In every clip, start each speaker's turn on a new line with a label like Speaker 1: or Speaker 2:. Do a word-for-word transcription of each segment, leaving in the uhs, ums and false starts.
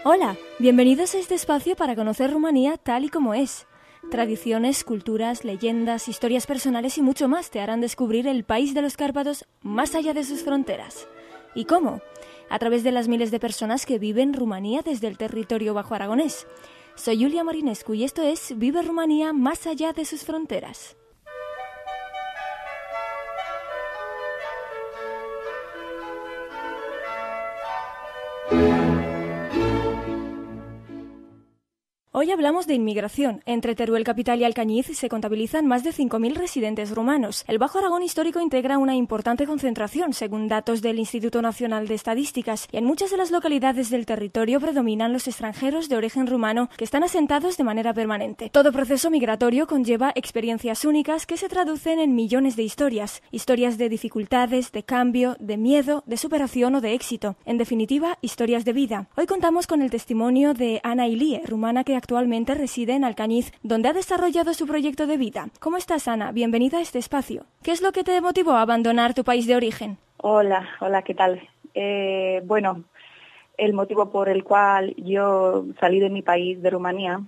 Speaker 1: Hola, bienvenidos a este espacio para conocer Rumanía tal y como es. Tradiciones, culturas, leyendas, historias personales y mucho más te harán descubrir el país de los Cárpatos más allá de sus fronteras. ¿Y cómo? A través de las miles de personas que viven en Rumanía desde el territorio bajo aragonés. Soy Julia Marinescu y esto es Vive Rumanía más allá de sus fronteras. Hoy hablamos de inmigración. Entre Teruel capital y Alcañiz se contabilizan más de cinco mil residentes rumanos. El Bajo Aragón histórico integra una importante concentración, según datos del Instituto Nacional de Estadísticas, y en muchas de las localidades del territorio predominan los extranjeros de origen rumano que están asentados de manera permanente. Todo proceso migratorio conlleva experiencias únicas que se traducen en millones de historias. Historias de dificultades, de cambio, de miedo, de superación o de éxito. En definitiva, historias de vida. Hoy contamos con el testimonio de Ana Ilie, rumana que actualmente reside en Alcañiz, donde ha desarrollado su proyecto de vida. ¿Cómo estás, Ana? Bienvenida a este espacio. ¿Qué es lo que te motivó a abandonar tu país de origen?
Speaker 2: Hola, hola, ¿qué tal? Eh, bueno, el motivo por el cual yo salí de mi país, de Rumanía,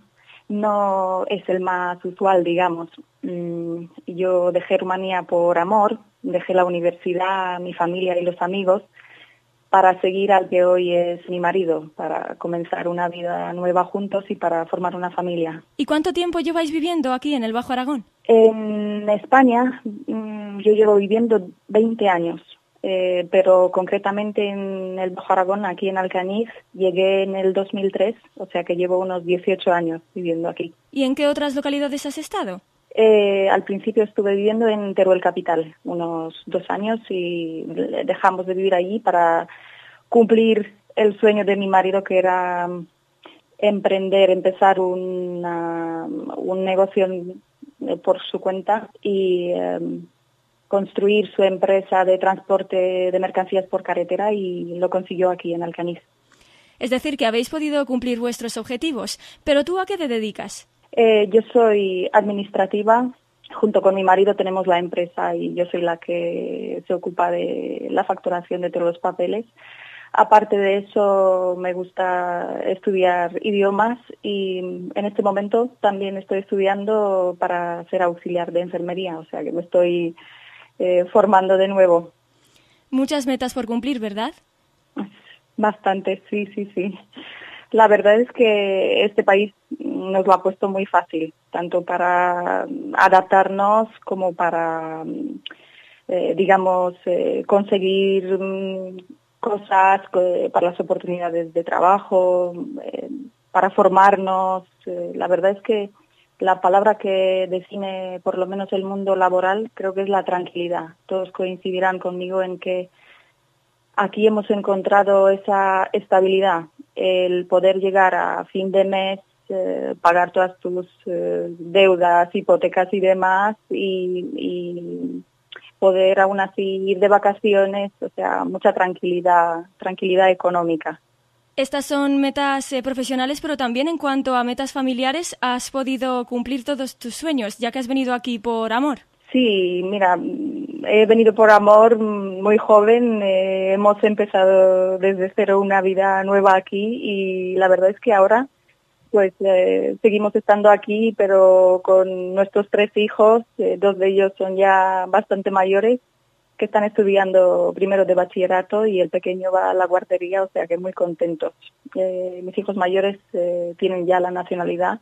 Speaker 2: no es el más usual, digamos. Mm, yo dejé Rumanía por amor, dejé la universidad, mi familia y los amigos, para seguir al que hoy es mi marido, para comenzar una vida nueva juntos y para formar una familia.
Speaker 1: ¿Y cuánto tiempo lleváis viviendo aquí en el Bajo Aragón?
Speaker 2: En España yo llevo viviendo veinte años, eh, pero concretamente en el Bajo Aragón, aquí en Alcañiz, llegué en el dos mil tres, o sea que llevo unos dieciocho años viviendo aquí.
Speaker 1: ¿Y en qué otras localidades has estado?
Speaker 2: Eh, al principio estuve viviendo en Teruel capital unos dos años y dejamos de vivir allí para cumplir el sueño de mi marido, que era emprender, empezar una, un negocio por su cuenta y eh, construir su empresa de transporte de mercancías por carretera, y lo consiguió aquí en Alcañiz.
Speaker 1: Es decir, que habéis podido cumplir vuestros objetivos. ¿Pero tú a qué te dedicas?
Speaker 2: Eh, yo soy administrativa, junto con mi marido tenemos la empresa y yo soy la que se ocupa de la facturación de todos los papeles. Aparte de eso, me gusta estudiar idiomas y en este momento también estoy estudiando para ser auxiliar de enfermería, o sea que me estoy eh, formando de nuevo.
Speaker 1: Muchas metas por cumplir, ¿verdad?
Speaker 2: Bastante, sí, sí, sí. La verdad es que este país nos lo ha puesto muy fácil, tanto para adaptarnos como para, eh, digamos, eh, conseguir cosas, eh, para las oportunidades de trabajo, eh, para formarnos. Eh, la verdad es que la palabra que define por lo menos el mundo laboral creo que es la tranquilidad. Todos coincidirán conmigo en que aquí hemos encontrado esa estabilidad, el poder llegar a fin de mes, eh, pagar todas tus eh, deudas, hipotecas y demás, y, y poder aún así ir de vacaciones, o sea, mucha tranquilidad, tranquilidad económica.
Speaker 1: Estas son metas eh, profesionales, pero también en cuanto a metas familiares, ¿has podido cumplir todos tus sueños, ya que has venido aquí por amor?
Speaker 2: Sí, mira, he venido por amor muy joven, eh, hemos empezado desde cero una vida nueva aquí y la verdad es que ahora pues eh, seguimos estando aquí, pero con nuestros tres hijos, eh, dos de ellos son ya bastante mayores, que están estudiando primero de bachillerato y el pequeño va a la guardería, o sea que muy contentos. Eh, mis hijos mayores eh, tienen ya la nacionalidad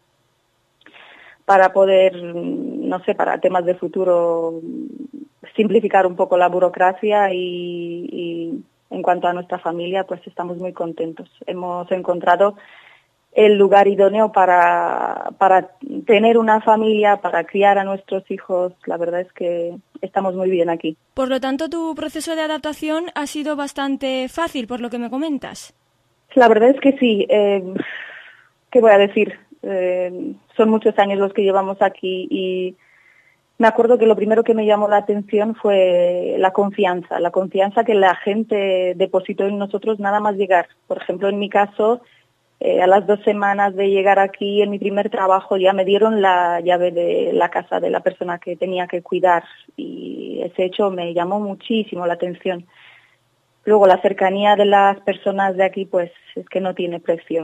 Speaker 2: para poder, no sé, para temas de futuro, simplificar un poco la burocracia y, y en cuanto a nuestra familia, pues estamos muy contentos. Hemos encontrado el lugar idóneo para, para tener una familia, para criar a nuestros hijos. La verdad es que estamos muy bien aquí.
Speaker 1: Por lo tanto, tu proceso de adaptación ha sido bastante fácil, por lo que me comentas.
Speaker 2: La verdad es que sí. Eh, ¿Qué voy a decir? Eh, son muchos años los que llevamos aquí y me acuerdo que lo primero que me llamó la atención fue la confianza, la confianza que la gente depositó en nosotros nada más llegar. Por ejemplo, en mi caso, eh, a las dos semanas de llegar aquí, en mi primer trabajo, ya me dieron la llave de la casa de la persona que tenía que cuidar y ese hecho me llamó muchísimo la atención. Luego, la cercanía de las personas de aquí, pues es que no tiene precio.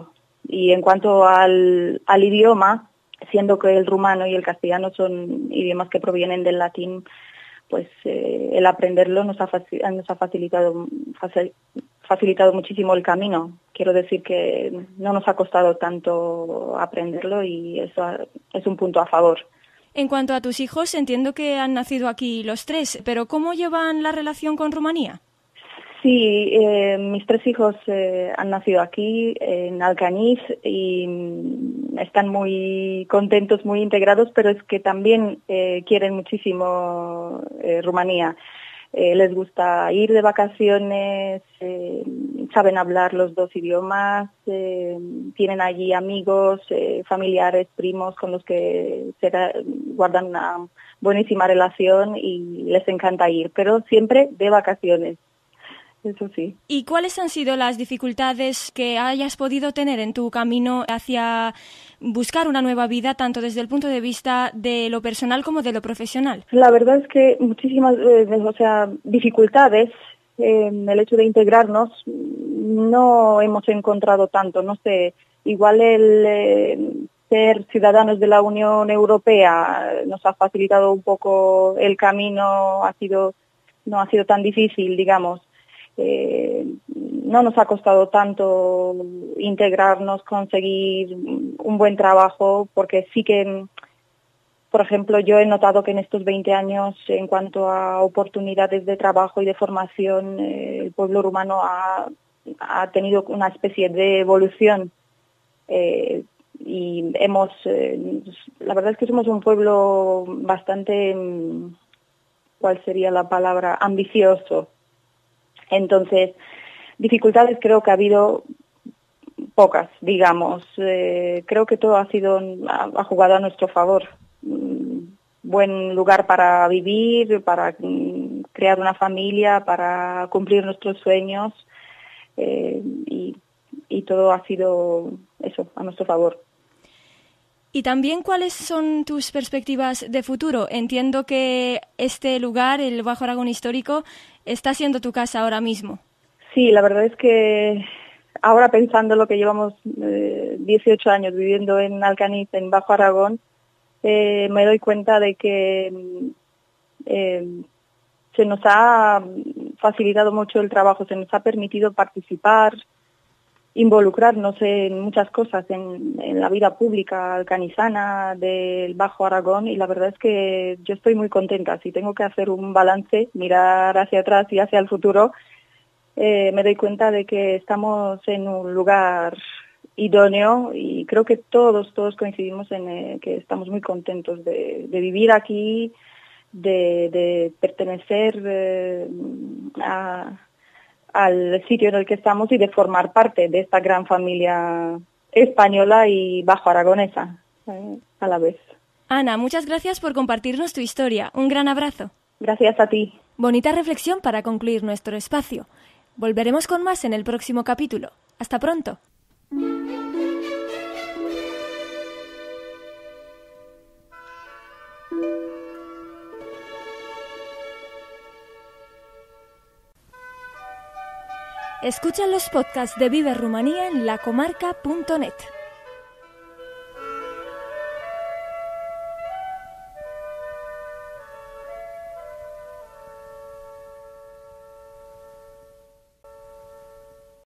Speaker 2: Y en cuanto al, al idioma, siendo que el rumano y el castellano son idiomas que provienen del latín, pues eh, el aprenderlo nos ha, nos ha facilitado, facilitado muchísimo el camino. Quiero decir que no nos ha costado tanto aprenderlo y eso es un punto a favor.
Speaker 1: En cuanto a tus hijos, entiendo que han nacido aquí los tres, pero ¿cómo llevan la relación con Rumanía?
Speaker 2: Sí, eh, mis tres hijos eh, han nacido aquí, en Alcañiz, y están muy contentos, muy integrados, pero es que también eh, quieren muchísimo eh, Rumanía. Eh, les gusta ir de vacaciones, eh, saben hablar los dos idiomas, eh, tienen allí amigos, eh, familiares, primos con los que se da, guardan una buenísima relación y les encanta ir, pero siempre de vacaciones. Eso sí.
Speaker 1: ¿Y cuáles han sido las dificultades que hayas podido tener en tu camino hacia buscar una nueva vida, tanto desde el punto de vista de lo personal como de lo profesional?
Speaker 2: La verdad es que muchísimas, eh, o sea, dificultades en el hecho de integrarnos no hemos encontrado tanto. No sé, igual el eh, ser ciudadanos de la Unión Europea nos ha facilitado un poco el camino, ha sido no ha sido tan difícil, digamos. Eh, no nos ha costado tanto integrarnos, conseguir un buen trabajo, porque sí que, por ejemplo, yo he notado que en estos veinte años, en cuanto a oportunidades de trabajo y de formación, eh, el pueblo rumano ha, ha tenido una especie de evolución eh, y hemos, eh, la verdad es que somos un pueblo bastante, ¿cuál sería la palabra?, ambicioso. Entonces, dificultades creo que ha habido pocas, digamos. Eh, creo que todo ha sido ha, ha jugado a nuestro favor. Mm, buen lugar para vivir, para mm, crear una familia, para cumplir nuestros sueños eh, y, y todo ha sido eso, a nuestro favor.
Speaker 1: Y también, ¿cuáles son tus perspectivas de futuro? Entiendo que este lugar, el Bajo Aragón Histórico, está siendo tu casa ahora mismo.
Speaker 2: Sí, la verdad es que ahora pensando lo que llevamos eh, dieciocho años viviendo en Alcañiz, en Bajo Aragón, eh, me doy cuenta de que eh, se nos ha facilitado mucho el trabajo, se nos ha permitido participar, involucrarnos en muchas cosas en, en la vida pública alcanizana del Bajo Aragón, y la verdad es que yo estoy muy contenta. Si tengo que hacer un balance, mirar hacia atrás y hacia el futuro, eh, me doy cuenta de que estamos en un lugar idóneo y creo que todos, todos coincidimos en eh, que estamos muy contentos de, de vivir aquí, de, de pertenecer eh, a al sitio en el que estamos y de formar parte de esta gran familia española y bajo aragonesa eh, a la vez.
Speaker 1: Ana, muchas gracias por compartirnos tu historia. Un gran abrazo.
Speaker 2: Gracias a ti.
Speaker 1: Bonita reflexión para concluir nuestro espacio. Volveremos con más en el próximo capítulo. Hasta pronto. Escucha los podcasts de Vive Rumanía en lacomarca punto net.